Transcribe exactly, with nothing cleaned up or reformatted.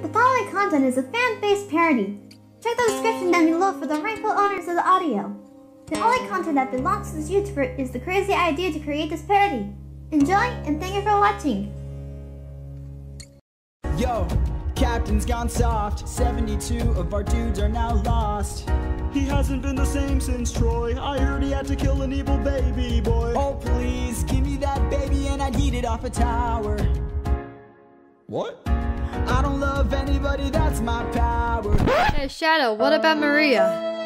The following content is a fan-based parody. Check the description down below for the rightful owners of the audio. The only content that belongs to this YouTuber is the crazy idea to create this parody. Enjoy, and thank you for watching. Yo, Captain's gone soft. seventy-two of our dudes are now lost. He hasn't been the same since Troy. I heard he had to kill an evil baby boy. Oh please, give me that baby and I'd eat it off a tower. What? I don't love anybody, that's my power. Hey Shadow, what about Maria?